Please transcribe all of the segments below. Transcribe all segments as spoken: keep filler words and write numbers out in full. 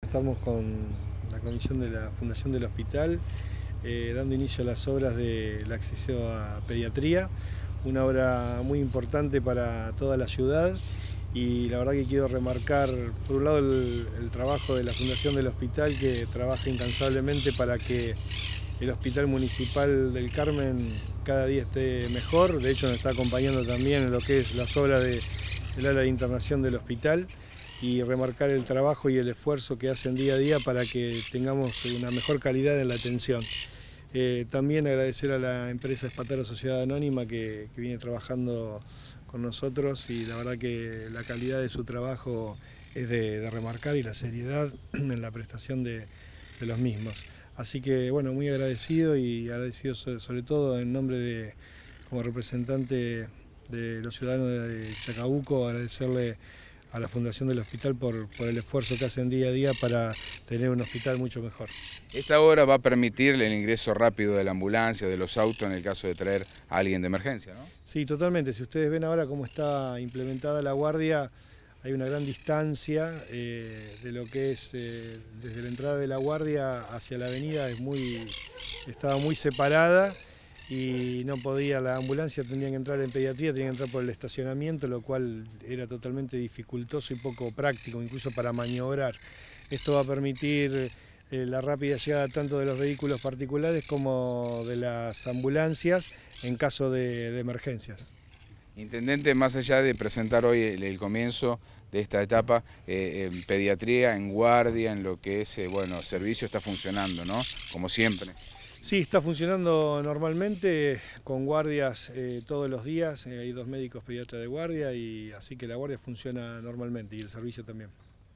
Estamos con la comisión de la Fundación del Hospital, eh, dando inicio a las obras del acceso a pediatría, una obra muy importante para toda la ciudad, y la verdad que quiero remarcar, por un lado, el, el trabajo de la Fundación del Hospital, que trabaja incansablemente para que el Hospital Municipal del Carmen cada día esté mejor. De hecho, nos está acompañando también en lo que es las obras de, del área de internación del hospital, y remarcar el trabajo y el esfuerzo que hacen día a día para que tengamos una mejor calidad en la atención. Eh, también agradecer a la empresa Espataro Sociedad Anónima que, que viene trabajando con nosotros, y la verdad que la calidad de su trabajo es de, de remarcar, y la seriedad en la prestación de, de los mismos. Así que bueno, muy agradecido, y agradecido sobre todo en nombre de, como representante de los ciudadanos de Chacabuco, agradecerle a la Fundación del Hospital por, por el esfuerzo que hacen día a día para tener un hospital mucho mejor. Esta obra va a permitir el ingreso rápido de la ambulancia, de los autos, en el caso de traer a alguien de emergencia, ¿no? Sí, totalmente. Si ustedes ven ahora cómo está implementada la guardia, hay una gran distancia eh, de lo que es eh, desde la entrada de la guardia hacia la avenida, es muy, estaba muy separada, y no podía, la ambulancia tenía que entrar en pediatría, tenía que entrar por el estacionamiento, lo cual era totalmente dificultoso y poco práctico, incluso para maniobrar. Esto va a permitir eh, la rápida llegada tanto de los vehículos particulares como de las ambulancias en caso de, de emergencias. Intendente, más allá de presentar hoy el, el comienzo de esta etapa, eh, en pediatría, en guardia, en lo que es, eh, bueno, servicio está funcionando, ¿no? Como siempre. Sí, está funcionando normalmente, con guardias eh, todos los días, eh, hay dos médicos pediatras de guardia, y así que la guardia funciona normalmente, y el servicio también.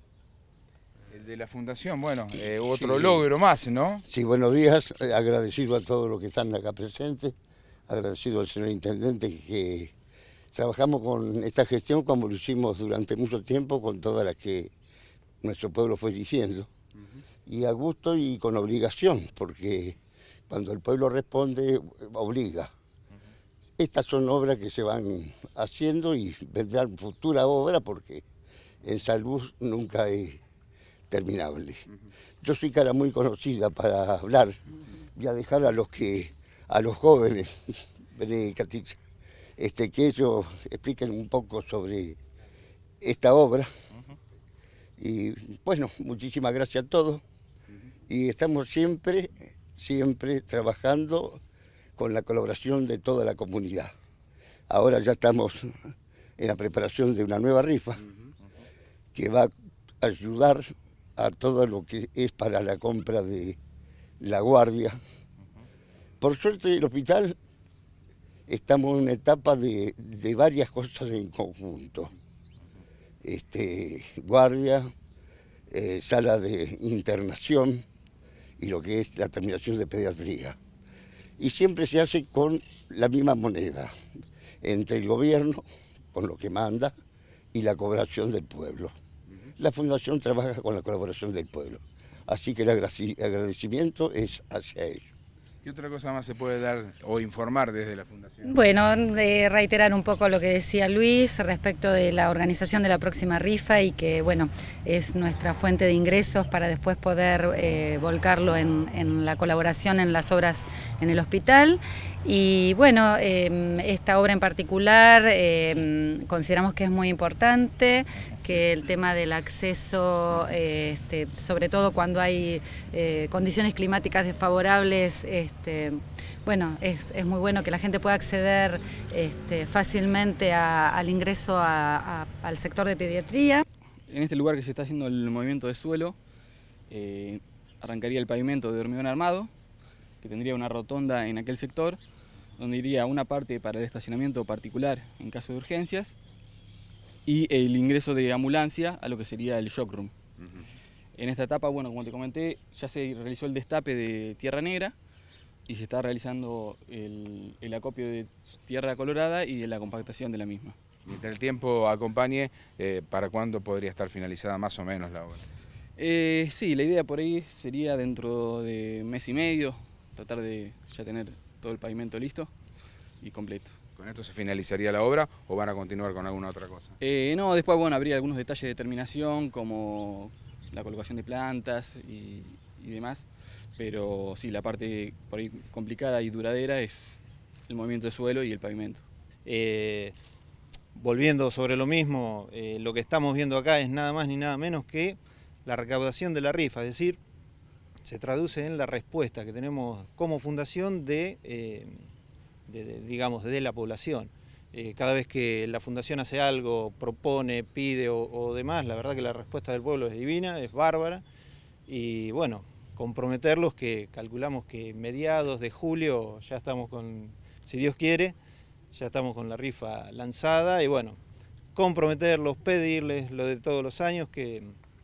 El de la Fundación, bueno, eh, otro Sí, logro más, ¿no? Sí, buenos días, eh, agradecido a todos los que están acá presentes, agradecido al señor Intendente que, que trabajamos con esta gestión como lo hicimos durante mucho tiempo con todas las que nuestro pueblo fue diciendo, uh-huh. Y a gusto y con obligación, porque cuando el pueblo responde, obliga. Uh-huh. Estas son obras que se van haciendo y vendrán futuras obras, porque en salud nunca es terminable. Uh-huh. Yo soy cara muy conocida para hablar, voy a dejar a los que, a los jóvenes, este, que ellos expliquen un poco sobre esta obra. Uh-huh. Y bueno, muchísimas gracias a todos. Uh-huh. Y estamos siempre, siempre trabajando con la colaboración de toda la comunidad. Ahora ya estamos en la preparación de una nueva rifa, uh-huh. que va a ayudar a todo lo que es para la compra de la guardia. Por suerte el hospital estamos en una etapa de, de varias cosas en conjunto. Este, guardia, eh, sala de internación y lo que es la terminación de pediatría. Y siempre se hace con la misma moneda, entre el gobierno, con lo que manda, y la cooperación del pueblo. La Fundación trabaja con la colaboración del pueblo, así que el agradecimiento es hacia ellos. ¿Qué otra cosa más se puede dar o informar desde la Fundación? Bueno, de reiterar un poco lo que decía Luis respecto de la organización de la próxima rifa, y que bueno, es nuestra fuente de ingresos para después poder eh, volcarlo en, en la colaboración en las obras en el hospital. Y bueno, eh, esta obra en particular eh, consideramos que es muy importante, que el tema del acceso, eh, este, sobre todo cuando hay eh, condiciones climáticas desfavorables, este, bueno, es, es muy bueno que la gente pueda acceder este, fácilmente a, al ingreso a, a, al sector de pediatría. En este lugar que se está haciendo el movimiento de suelo, eh, arrancaría el pavimento de hormigón armado, que tendría una rotonda en aquel sector, donde iría una parte para el estacionamiento particular en caso de urgencias, y el ingreso de ambulancia a lo que sería el shock room. Uh-huh. En esta etapa, bueno, como te comenté, ya se realizó el destape de tierra negra y se está realizando el, el acopio de tierra colorada y la compactación de la misma. Mientras el tiempo acompañe, eh, ¿para cuándo podría estar finalizada más o menos la obra? Eh, sí, la idea por ahí sería dentro de mes y medio, tratar de ya tener todo el pavimento listo y completo. ¿Con esto se finalizaría la obra o van a continuar con alguna otra cosa? Eh, no, después bueno, habría algunos detalles de terminación, como la colocación de plantas y, y demás, pero sí, la parte por ahí complicada y duradera es el movimiento de suelo y el pavimento. Eh, volviendo sobre lo mismo, eh, lo que estamos viendo acá es nada más ni nada menos que la recaudación de la rifa, es decir, se traduce en la respuesta que tenemos como fundación de, eh, de, de digamos, de la población. Eh, cada vez que la fundación hace algo, propone, pide o, o demás, la verdad que la respuesta del pueblo es divina, es bárbara, y bueno, comprometerlos que calculamos que mediados de julio ya estamos con, si Dios quiere, ya estamos con la rifa lanzada, y bueno, comprometerlos, pedirles lo de todos los años, que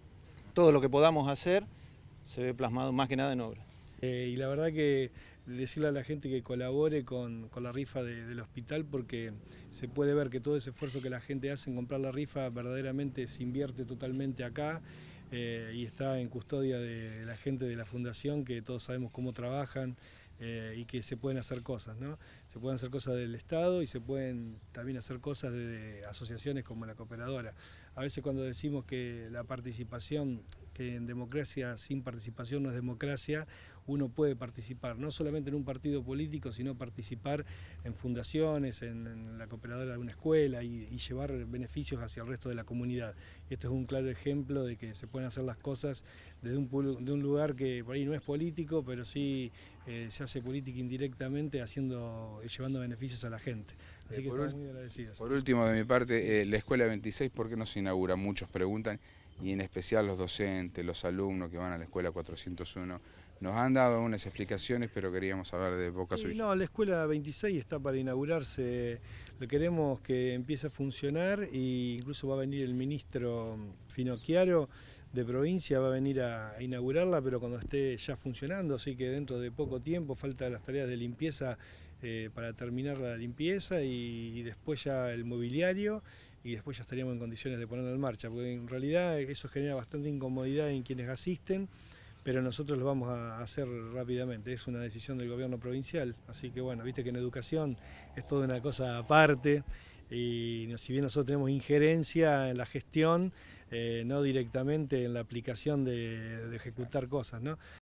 todo lo que podamos hacer se ve plasmado más que nada en obra. Eh, y la verdad que decirle a la gente que colabore con, con la rifa de, del hospital, porque se puede ver que todo ese esfuerzo que la gente hace en comprar la rifa verdaderamente se invierte totalmente acá, eh, y está en custodia de la gente de la fundación, que todos sabemos cómo trabajan, eh, y que se pueden hacer cosas, ¿no? Se pueden hacer cosas del Estado y se pueden también hacer cosas de, de asociaciones como la Cooperadora. A veces cuando decimos que la participación, que en democracia sin participación no es democracia, uno puede participar, no solamente en un partido político, sino participar en fundaciones, en, en la Cooperadora de una escuela y, y llevar beneficios hacia el resto de la comunidad. Esto es un claro ejemplo de que se pueden hacer las cosas desde un, de un lugar que por ahí no es político, pero sí eh, se hace política indirectamente, haciendo, llevando beneficios a la gente. Así eh, que por estamos muy agradecidos. Por último, de mi parte, eh, la Escuela veintiséis, ¿por qué no se inaugura? Muchos preguntan, y en especial los docentes, los alumnos que van a la Escuela cuatrocientos uno. Nos han dado unas explicaciones, pero queríamos saber de boca sí, suya. No, la Escuela veintiséis está para inaugurarse, le queremos que empiece a funcionar, e incluso va a venir el ministro Finocchiaro de provincia, va a venir a inaugurarla, pero cuando esté ya funcionando, así que dentro de poco tiempo, faltan las tareas de limpieza eh, para terminar la limpieza, y, y después ya el mobiliario, y después ya estaríamos en condiciones de ponerla en marcha, porque en realidad eso genera bastante incomodidad en quienes asisten, pero nosotros lo vamos a hacer rápidamente, es una decisión del gobierno provincial, así que bueno, viste que en educación es toda una cosa aparte, y si bien nosotros tenemos injerencia en la gestión, eh, no directamente en la aplicación de, de ejecutar cosas, ¿no?